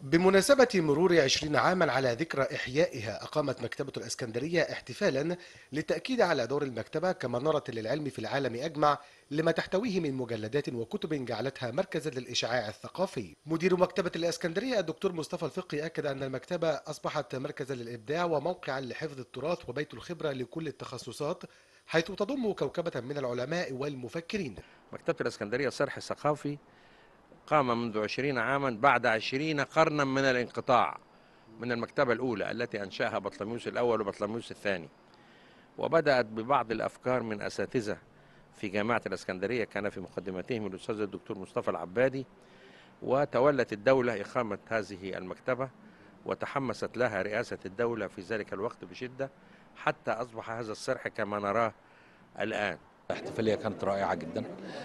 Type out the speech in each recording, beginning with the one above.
بمناسبة مرور 20 عاما على ذكرى إحيائها، أقامت مكتبة الإسكندرية احتفالا للتأكيد على دور المكتبة كمنارة للعلم في العالم أجمع، لما تحتويه من مجلدات وكتب جعلتها مركزا للإشعاع الثقافي. مدير مكتبة الإسكندرية الدكتور مصطفى الفقي أكد أن المكتبة أصبحت مركزا للإبداع وموقعا لحفظ التراث وبيت الخبرة لكل التخصصات، حيث تضم كوكبة من العلماء والمفكرين. مكتبة الإسكندرية صرح ثقافي قام منذ 20 عاما بعد 20 قرنا من الانقطاع من المكتبة الأولى التي أنشأها بطليموس الأول وبطليموس الثاني، وبدأت ببعض الأفكار من أساتذة في جامعة الإسكندرية كان في مقدمتهم الأستاذ الدكتور مصطفى العبادي، وتولت الدولة إقامة هذه المكتبة وتحمست لها رئاسة الدولة في ذلك الوقت بشدة حتى أصبح هذا الصرح كما نراه الآن. الاحتفالية كانت رائعة جدا،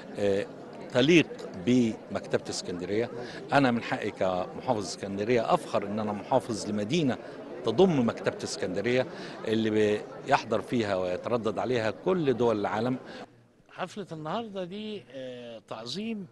تليق بمكتبة اسكندرية. أنا من حقي كمحافظ اسكندرية أفخر أن أنا محافظ لمدينة تضم مكتبة اسكندرية اللي بيحضر فيها ويتردد عليها كل دول العالم. حفلة النهاردة دي تعظيم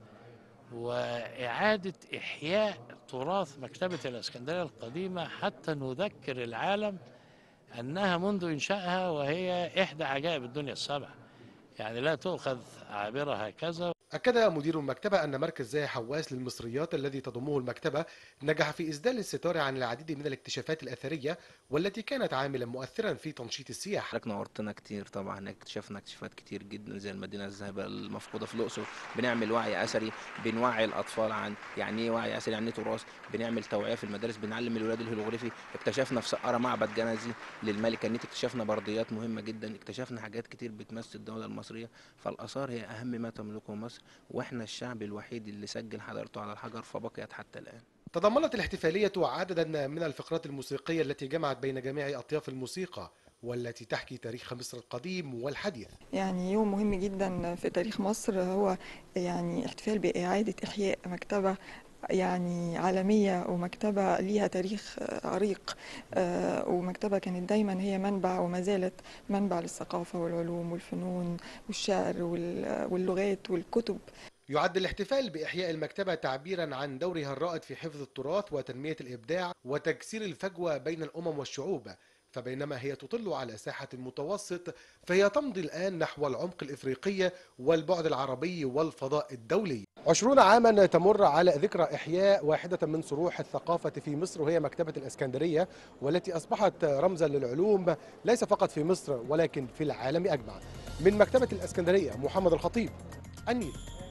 وإعادة إحياء تراث مكتبة الإسكندرية القديمة حتى نذكر العالم أنها منذ إنشائها وهي إحدى عجائب الدنيا السبع، يعني لا تؤخذ عابرة هكذا. أكد مدير المكتبة أن مركز زاهي حواس للمصريات الذي تضمه المكتبة نجح في إسدال الستار عن العديد من الاكتشافات الأثرية والتي كانت عاملا مؤثرا في تنشيط السياحة. حضرتك نورتنا كتير، طبعا اكتشفنا اكتشافات كتير جدا زي المدينه الذهبيه المفقوده في الاقصر. بنعمل وعي اثري، بنوعي الاطفال عن يعني ايه وعي اثري، يعني ايه تراث. بنعمل توعيه في المدارس، بنعلم الولاد الهيروغليفي. اكتشفنا في سقاره معبد جنزي للملكه نيت، اكتشفنا برديات مهمه جدا، اكتشفنا حاجات كتير بتمثل الدوله المصريه. فالاثار هي اهم ما تملكه مصر، واحنا الشعب الوحيد اللي سجل حضارته على الحجر فبقيت حتى الان. تضمنت الاحتفالية عددا من الفقرات الموسيقية التي جمعت بين جميع أطياف الموسيقى والتي تحكي تاريخ مصر القديم والحديث. يعني يوم مهم جدا في تاريخ مصر، هو يعني احتفال بإعادة إحياء مكتبة يعني عالمية ومكتبة ليها تاريخ عريق، ومكتبة كانت دايما هي منبع وما زالت منبع للثقافة والعلوم والفنون والشعر واللغات والكتب. يعد الاحتفال بإحياء المكتبة تعبيرا عن دورها الرائد في حفظ التراث وتنمية الإبداع وتكسير الفجوة بين الأمم والشعوب، فبينما هي تطل على ساحة المتوسط فهي تمضي الآن نحو العمق الإفريقي والبعد العربي والفضاء الدولي. 20 عاما تمر على ذكرى إحياء واحدة من صروح الثقافة في مصر، وهي مكتبة الإسكندرية، والتي أصبحت رمزا للعلوم ليس فقط في مصر ولكن في العالم أجمع. من مكتبة الإسكندرية محمد الخطيب، النيل.